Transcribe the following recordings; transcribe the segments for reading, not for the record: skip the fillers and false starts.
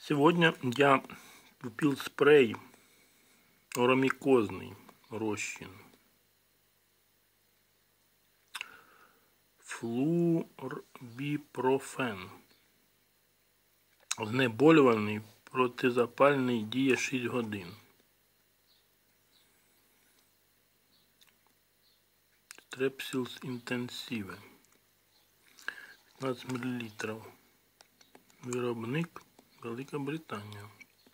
Сегодня я купил спрей оромикозный рощин. Флурбіпрофен. Знеболювальний, протизапальний, діє 6 годин. Strepsils Intensive. 15 мл. Виробник Велика Британія.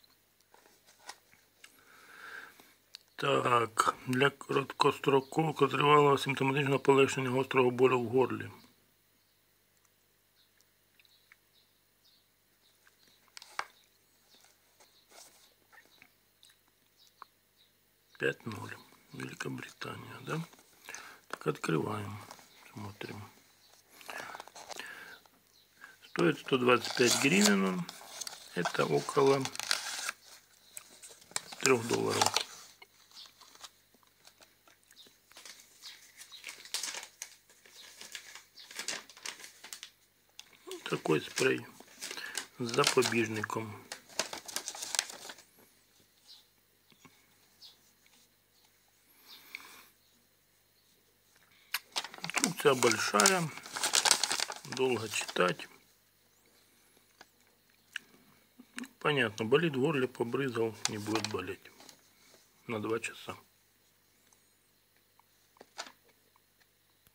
Так, для короткострокового тривалого симптоматичного полегшення гострого болю в горлі. $5.0. Великобритания, да? Так, открываем. Смотрим. Стоит 125 гривен. Это около $3. Такой спрей с запобежником. Инструкция большая, долго читать. Понятно, болит в горле, побрызгал, не будет болеть на 2 часа.